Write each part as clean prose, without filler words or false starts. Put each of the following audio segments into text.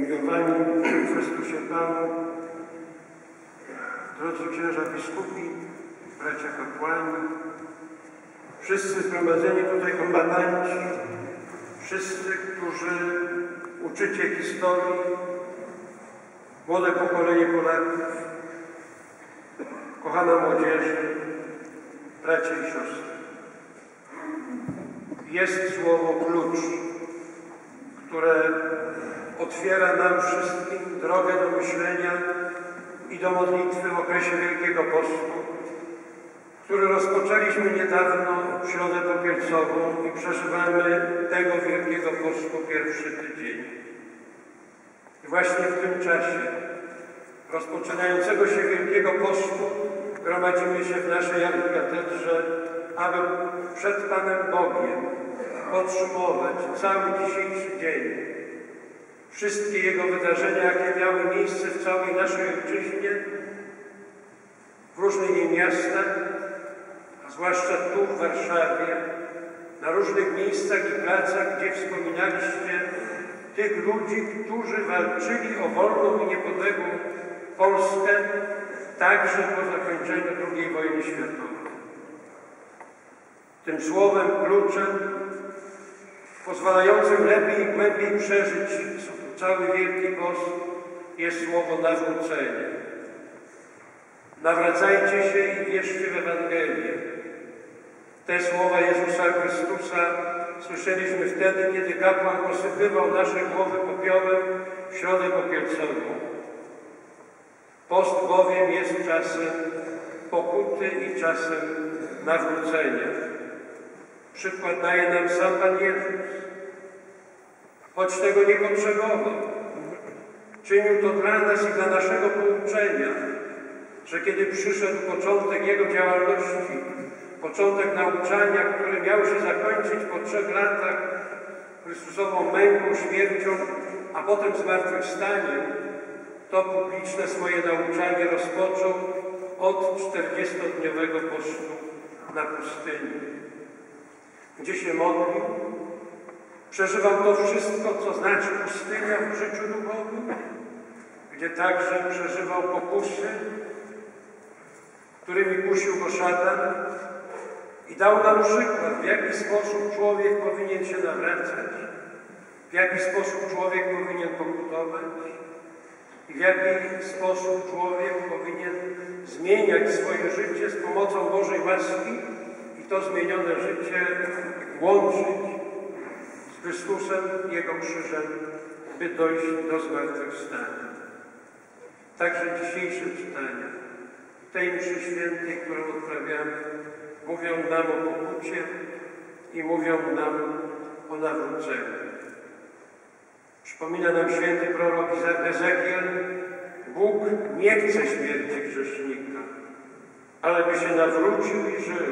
Umiłowani w Chrystusie Panu, drodzy księża biskupi, bracia kapłani, wszyscy zgromadzeni tutaj kombatanci, wszyscy, którzy uczycie historii, młode pokolenie Polaków, kochana młodzieży, bracia i siostry. Jest słowo klucz, które otwiera nam wszystkim drogę do myślenia i do modlitwy w okresie Wielkiego Postu, który rozpoczęliśmy niedawno w Środę Popielcową i przeżywamy tego Wielkiego Postu pierwszy tydzień. I właśnie w tym czasie rozpoczynającego się Wielkiego Postu gromadzimy się w naszej arkikatedrze, aby przed Panem Bogiem podsumować cały dzisiejszy dzień, wszystkie Jego wydarzenia, jakie miały miejsce w całej naszej ojczyźnie, w różnych jej miastach, a zwłaszcza tu w Warszawie, na różnych miejscach i placach, gdzie wspominaliście tych ludzi, którzy walczyli o wolną i niepodległą Polskę, także po zakończeniu II wojny światowej. Tym słowem kluczem pozwalającym lepiej i głębiej przeżyć cały Wielki Post jest słowo nawrócenie. Nawracajcie się i wierzcie w Ewangelię. Te słowa Jezusa Chrystusa słyszeliśmy wtedy, kiedy kapłan posypywał nasze głowy popiołem w Środę Popielcową. Post bowiem jest czasem pokuty i czasem nawrócenia. Przykład daje nam sam Pan Jezus. Choć tego nie potrzebował, czynił to dla nas i dla naszego pouczenia, że kiedy przyszedł początek Jego działalności, początek nauczania, który miał się zakończyć po 3 latach Chrystusową męką, śmiercią, a potem zmartwychwstaniem, to publiczne swoje nauczanie rozpoczął od 40-dniowego postu na pustyni, gdzie się modlił, przeżywał to wszystko, co znaczy pustynia w życiu duchowym, gdzie także przeżywał pokusy, którymi kusił go szatan i dał nam przykład, w jaki sposób człowiek powinien się nawracać, w jaki sposób człowiek powinien pokutować i w jaki sposób człowiek powinien zmieniać swoje życie z pomocą Bożej łaski i to zmienione życie łączyć z Chrystusem, Jego krzyżem, by dojść do zmartwychwstania. Także dzisiejsze czytania tej mszy świętej, którą odprawiamy, mówią nam o pokucie i mówią nam o nawróceniu. Przypomina nam święty prorok Ezechiel: Bóg nie chce śmierci grzesznika, ale by się nawrócił i żył.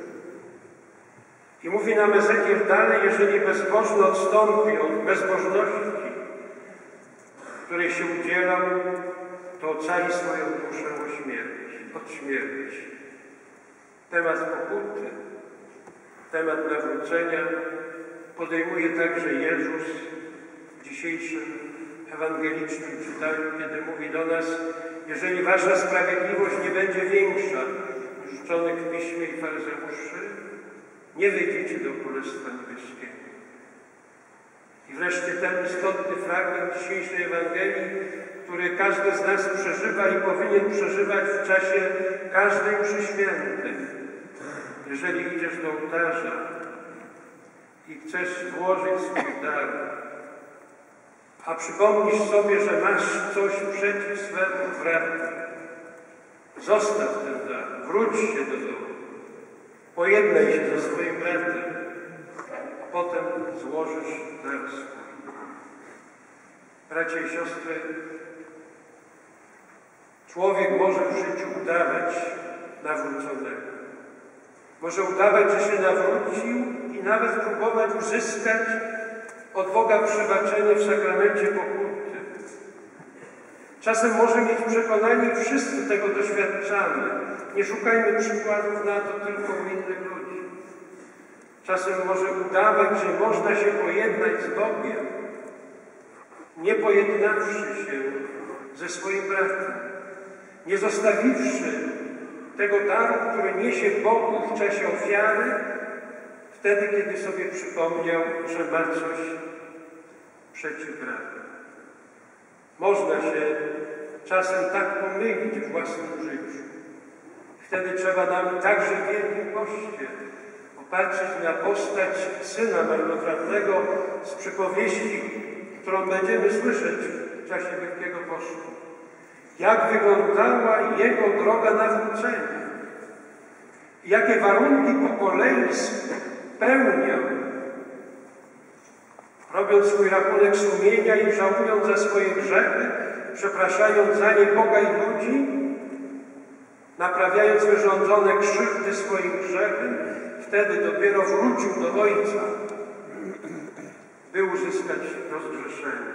I mówi nam Ezechiel dalej: jeżeli bezbożny odstąpi od bezbożności, której się udzielał, to ocali swoją duszę od śmierci. Temat pokuty, temat nawrócenia podejmuje także Jezus w dzisiejszym ewangelicznym czytaniu, kiedy mówi do nas: jeżeli wasza sprawiedliwość nie będzie większa niż uczonych w Piśmie i faryzeuszy, nie wejdziecie do Królestwa Niebieskiego. I wreszcie ten istotny fragment dzisiejszej Ewangelii, który każdy z nas przeżywa i powinien przeżywać w czasie każdej mszy świętej. Jeżeli idziesz do ołtarza i chcesz złożyć swój dar, a przypomnisz sobie, że masz coś przeciw swemu bratu, zostaw ten dar, wróć się do domu, pojednaj się ze swoim bratem, a potem złożysz dar swój. Bracia i siostry, człowiek może w życiu udawać nawróconego. Może udawać, że się nawrócił i nawet próbować uzyskać od Boga przebaczenie w sakramencie pokuty. Czasem może mieć przekonanie, wszyscy tego doświadczamy. Nie szukajmy przykładów na to tylko u innych ludzi. Czasem może udawać, że można się pojednać z Bogiem, nie pojednawszy się ze swoim bratem, nie zostawiwszy tego daru, który niesie Bogu w czasie ofiary, wtedy, kiedy sobie przypomniał, że ma coś przeciw bratu. Można się czasem tak pomylić w własnym życiu. Wtedy trzeba nam także w Wielkim Poście popatrzeć na postać Syna Marnotrawnego z przypowieści, którą będziemy słyszeć w czasie Wielkiego Postu. Jak wyglądała jego droga nawrócenia. Jakie warunki po kolei spełniał, robiąc swój rachunek sumienia i żałując za swoje grzechy, przepraszając za nie Boga i ludzi, naprawiając wyrządzone krzywdy swoim grzechem, wtedy dopiero wrócił do Ojca, by uzyskać rozgrzeszenie.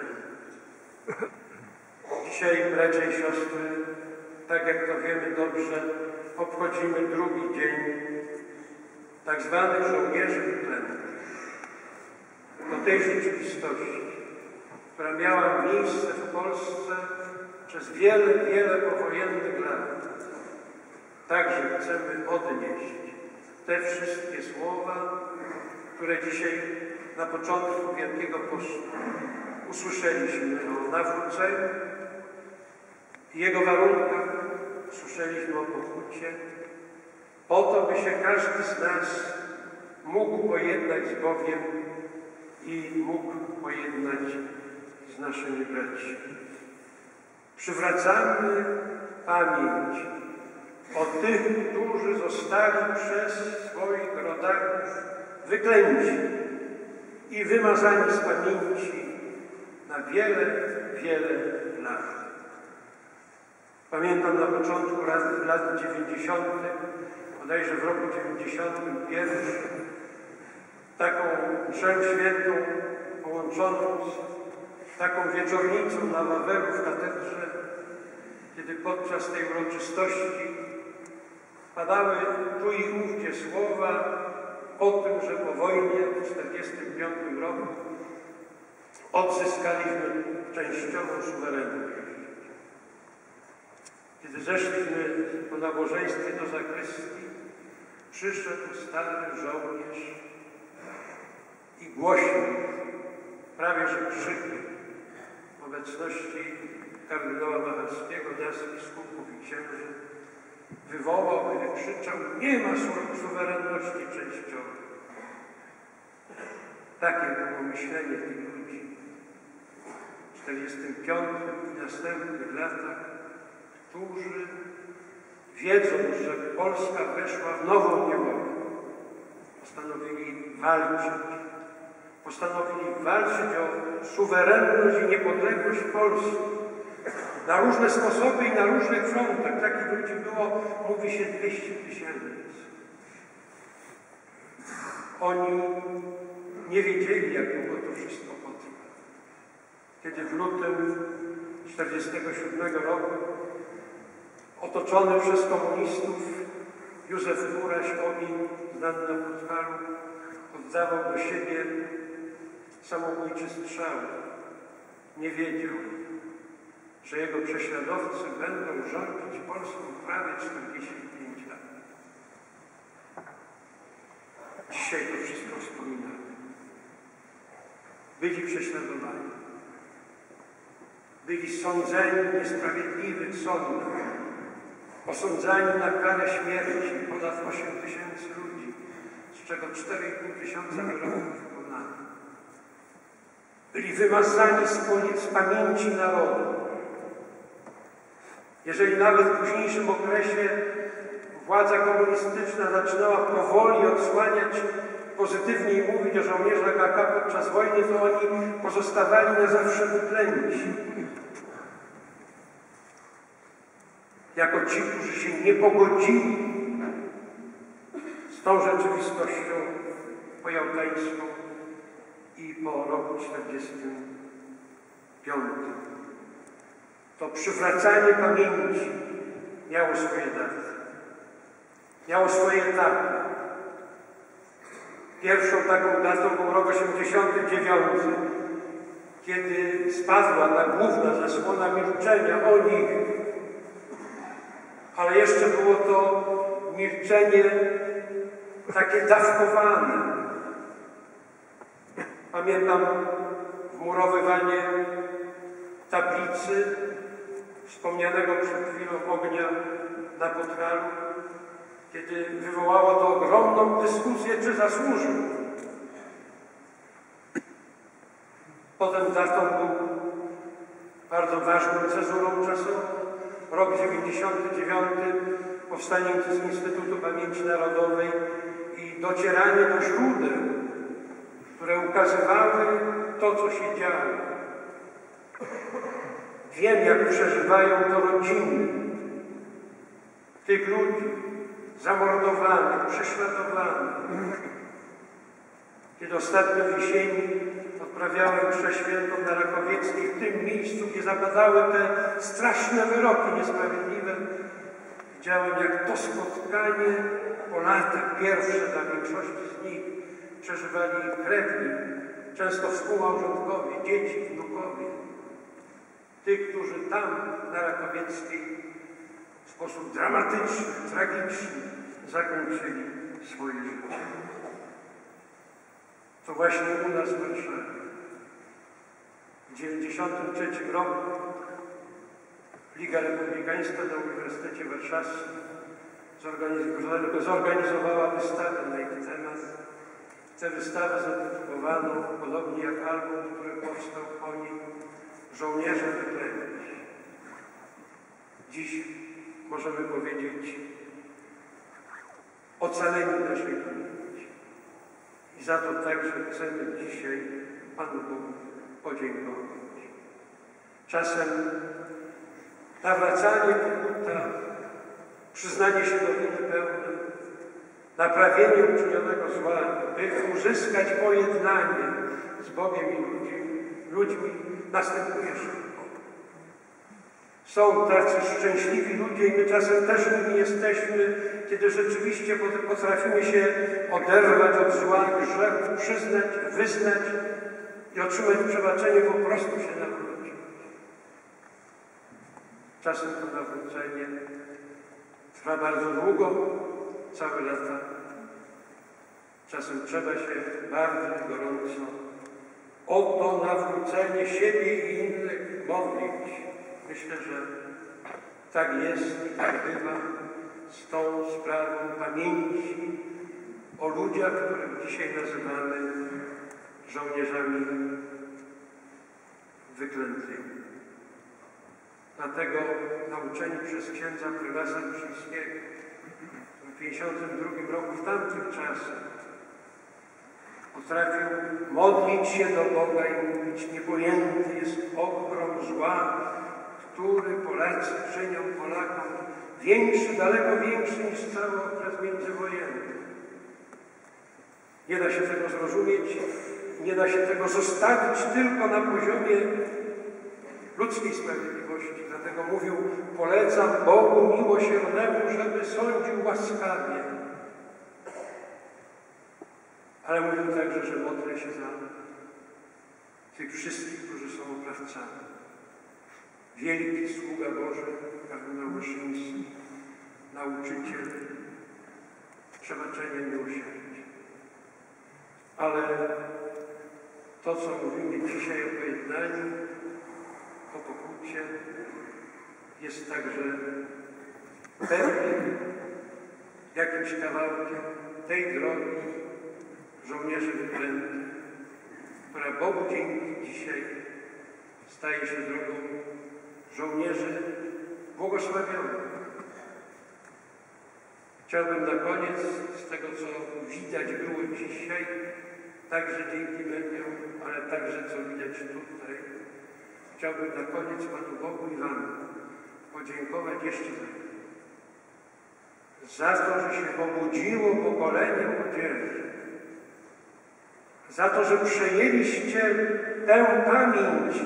Dzisiaj, bracia i siostry, tak jak to wiemy dobrze, obchodzimy drugi dzień tak zwanych żołnierzy wyklętych. Do tej rzeczywistości, która miała miejsce w Polsce przez wiele, wiele powojennych lat. Także chcemy odnieść te wszystkie słowa, które dzisiaj na początku Wielkiego Postu usłyszeliśmy o nawróceniu i jego warunkach, słyszeliśmy o pokucie, po to, by się każdy z nas mógł pojednać z Bogiem i mógł pojednać z naszymi braćmi. Przywracamy pamięć o tych, którzy zostali przez swoich rodaków wyklęci i wymazani z pamięci na wiele, wiele lat. Pamiętam na początku lat 90., bodajże w roku 91, taką mszę świętą połączoną z taką wieczornicą na Wawelu w katedrze, kiedy podczas tej uroczystości padały tu i ówdzie słowa o tym, że po wojnie w 1945 roku odzyskaliśmy częściową suwerenność. Kiedy zeszliśmy po nabożeństwie do zakrystii, przyszedł stary żołnierz i głosił, prawie że krzykiem, w obecności kardynała Machalskiego, nas biskupów i księży, wywołał i wykrzyczał: nie ma suwerenności częściowej. Takie było myślenie tych ludzi w 1945 i następnych latach, którzy wiedząc, że Polska weszła w nową niewolę, postanowili walczyć o suwerenność i niepodległość Polski na różne sposoby i na różnych frontach. Takich ludzi było, mówi się, 200 000. Oni nie wiedzieli, jak długo to wszystko potrwa. Kiedy w lutym 1947 roku otoczony przez komunistów Józef Kuraś-Ogień, znany na Podhalu, oddawał do siebie samobójczy strzał. Nie wiedział, że jego prześladowcy będą rządzić Polską prawie 45 lat. Dzisiaj to wszystko wspominamy. Byli prześladowani. Byli sądzeni w niesprawiedliwych sądach. Osądzani na karę śmierci ponad 8 000 ludzi, z czego 4,5 tysiąca wyroków wykonano. Byli wymazani z pamięci narodu. Jeżeli nawet w późniejszym okresie władza komunistyczna zaczynała powoli odsłaniać, pozytywnie mówić o żołnierzach AK podczas wojny, to oni pozostawali na zawsze wyklęci. Jako ci, którzy się nie pogodzili z tą rzeczywistością pojałtańską i po roku 1945. To przywracanie pamięci miało swoje daty, miało swoje etapy. Pierwszą taką datą był rok 1989, kiedy spadła ta główna zasłona milczenia o nich, ale jeszcze było to milczenie takie dawkowane. Pamiętam wmurowywanie tablicy wspomnianego przed chwilą ognia na Podhalu, kiedy wywołało to ogromną dyskusję, czy zasłużył. Potem datą był bardzo ważną cezurą czasową. Rok 99, powstanie Instytutu Pamięci Narodowej i docieranie do źródeł, które ukazywały to, co się działo. Wiem, jak przeżywają to rodziny tych ludzi zamordowanych, prześladowanych. Kiedy ostatnio w jesieni odprawiałem mszę świętą na Rakowieckiej, w tym miejscu, gdzie zapadały te straszne wyroki niesprawiedliwe, widziałem, jak to spotkanie po latach pierwsze dla większości z nich przeżywali krewni, często współmałżonkowie, dzieci, wnukowie. Tych, którzy tam na Rakowieckiej w sposób dramatyczny, tragiczny zakończyli swoje życie. To właśnie u nas w Warszawie. W 1993 roku Liga Republikańska na Uniwersytecie Warszawskim zorganizowała wystawę na ich temat. Tę wystawę zatytułowano, podobnie jak album, który powstał po nim, Żołnierze wyklęci. Dziś możemy powiedzieć ocaleni naszej pamięci. I za to także chcemy dzisiaj Panu Bogu podziękować. Czasem nawracanie pokuta, przyznanie się do winy pełne, naprawienie uczynionego zła, by uzyskać pojednanie z Bogiem i ludźmi, następuje szybko. Są tacy szczęśliwi ludzie i my czasem też nimi jesteśmy, kiedy rzeczywiście potrafimy się oderwać od zła, grzechu, przyznać, wyznać i otrzymać przebaczenie, po prostu się nawrócić. Czasem to nawrócenie trwa bardzo długo, całe lata. Czasem trzeba się bardzo gorąco o to nawrócenie siebie i innych modlić. Myślę, że tak jest i tak bywa z tą sprawą pamięci o ludziach, których dzisiaj nazywamy żołnierzami wyklętymi. Dlatego nauczeni przez księdza prymasa Wyszyńskiego w 1952 roku, w tamtych czasach, potrafił modlić się do Boga i mówić: niepojęty jest ogrom zła, który Polacy czynią Polakom, większy, daleko większy niż cały okres międzywojenny. Nie da się tego zrozumieć, nie da się tego zostawić tylko na poziomie ludzkiej sprawiedliwości. Dlatego mówił: polecam Bogu miłosiernemu, żeby sądził łaskawie. Ale mówił także, że modlę się za tych wszystkich, którzy są oprawcami. Wielki sługa Boży, kardynał Wyszyński, nauczyciel przebaczenia, miłosierdzia. Ale to, co mówimy dzisiaj o pojednaniu, o pokucie, jest także pewnym jakimś kawałkiem tej drogi żołnierzy wyklętych, która Bogu dzięki dzisiaj staje się drogą żołnierzy błogosławionych. Chciałbym na koniec z tego, co widać było dzisiaj, także dzięki mediom, ale także co widać tutaj, chciałbym na koniec Panu Bogu i Wam podziękować jeszcze za to, że się obudziło pokolenie młodzieży, za to, że przejęliście tę pamięć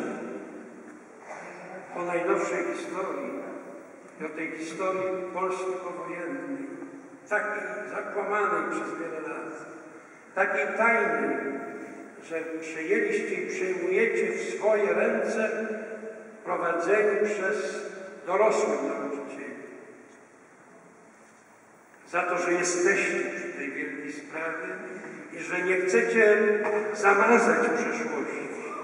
o najnowszej historii i o tej historii Polski powojennej, takiej zakłamanej przez wiele lat, takiej tajnej, że przejęliście i przejmujecie w swoje ręce prowadzenie przez dorosłych nauczycieli. Za to, że jesteście przy tej wielkiej sprawie i że nie chcecie zamazać przeszłości.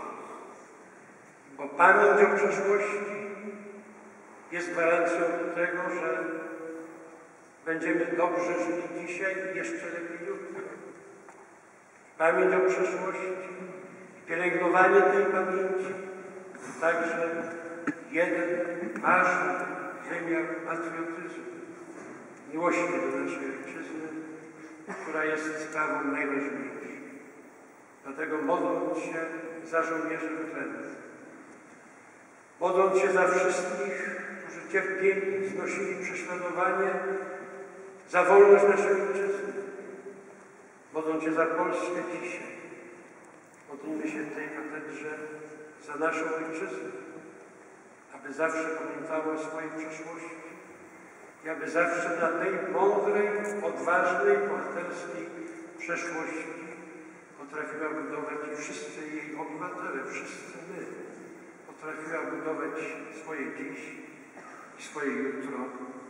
Bo pamięć o przeszłości jest gwarancją tego, że będziemy dobrze żyli dzisiaj i jeszcze lepiej jutro. Pamięć o przeszłości, pielęgnowanie tej pamięci to także jeden ważny wymiar patriotyzmu, miłości do naszej ojczyzny, która jest sprawą najważniejszą. Dlatego modląc się za żołnierzy wyklętych, modląc się za wszystkich, którzy cierpieli, znosili prześladowanie, za wolność naszej ojczyzny, modląc się za Polskę dzisiaj, modlimy się w tej katedrze za naszą ojczyznę, aby zawsze pamiętała o swojej przeszłości i aby zawsze na tej mądrej, odważnej, bohaterskiej przeszłości potrafiła budować i wszyscy jej obywatele, wszyscy my, potrafiła budować swoje dziś i swoje jutro